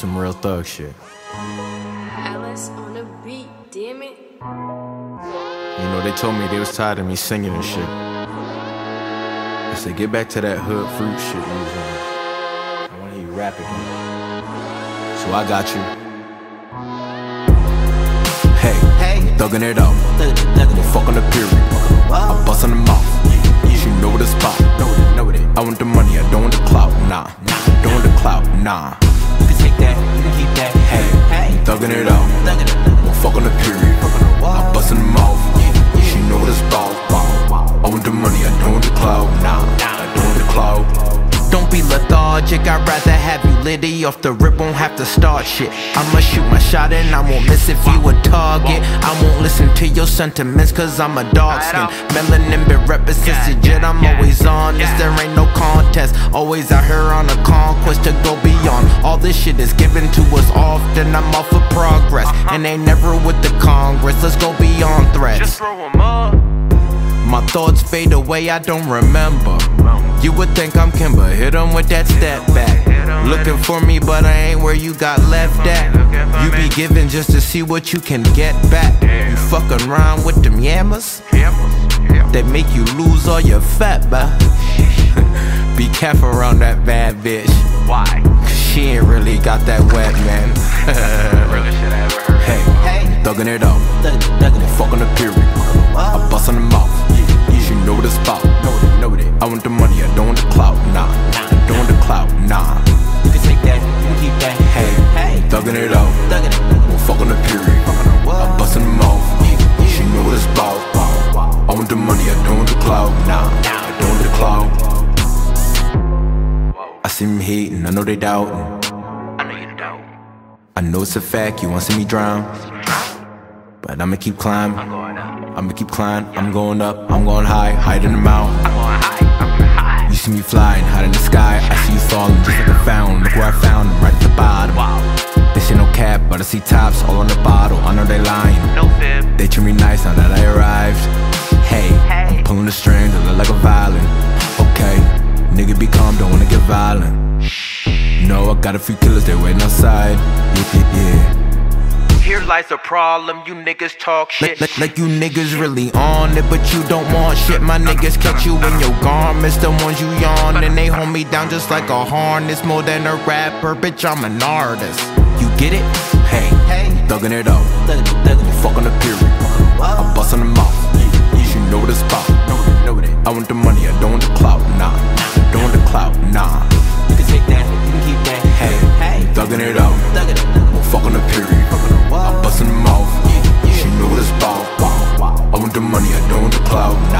some real thug shit. Alice on the beat, damn it. You know, they told me they was tired of me singing and shit. I said, get back to that hood fruit shit you was on. I wanna hear you rap again. So I got you. Hey, thuggin' it out. We fuck on the period. I bust on the mouth. You know the spot. I want the money, I don't want the clout, nah. Don't want the clout, nah. You can take that, you can keep that. Hey, thuggin' it out. We fuck on the period. I bust on the mouth. She know the spot. I want the money, I don't want the clout, nah. I don't want the clout. Don't be lethargic, I'd rather have you litty. Off the rip, won't have to start shit. I'ma shoot my shot and I won't miss if you a target. I won't listen to your sentiments cause I'm a dark skin. Melanin been represents legit, I'm always honest. There ain't no contest, always out here on a conquest to go beyond. All this shit is given to us often, I'm off for progress. And ain't never with the Congress, let's go beyond threats. Just throw 'em up. My thoughts fade away, I don't remember. You would think I'm Kimber, hit 'em with that step back. Looking for me, but I ain't where you got left at. You be giving just to see what you can get back. You fucking around with them yammers that make you lose all your fat, bruh. Be careful around that bad bitch. Why? Cause she ain't really got that wet, man. Realest shit I ever heard. Hey, thuggin' it out. Fuck on the period. I bust on the mouth. She know the spot. I want the money, I don't want the clout, nah. I don't want the clout, nah. You can take that, you can keep that. Hey, thuggin' it out. We'll fuck on the period. I bust in the mouth. She know the spot. I want the money, I don't want the clout, nah. I don't want the clout. I see them hating, I know they doubting. I know you don't. I know it's a fact, you wanna see me drown. But I'ma keep climbing. I'm going up. I'ma keep climbing. I'm going up, I'm going high, hide in the mountain. I'm going high. I'm going high. You see me flying, high in the sky. I see you falling just like a fountain. Look where I found them, right at the bottom. Wow. This ain't no cap, but I see tops all on the bottle. I know they lying. No fib. They treat me nice now that I arrived. Hey, I'm pulling the strings, I look like a violin. Okay, nigga be calm, don't wanna get violent. No, I got a few killers, they waiting outside. Yeah. Here lies a problem, you niggas talk shit like you niggas really on it, but you don't want shit. My niggas catch you in your garments, the ones you yawn, and they hold me down just like a harness. More than a rapper, bitch, I'm an artist. You get it? Hey, thuggin' it out. Fuck on the period. I bust on the mouth. You know the spot. I want the money, I don't want the clout, nah. I don't want the clout, nah. You can take that, you can keep that. Hey, thuggin' it out. We'll fuck on the period. I bust in the mouth. She know the spot. I want the money, I don't want the clout.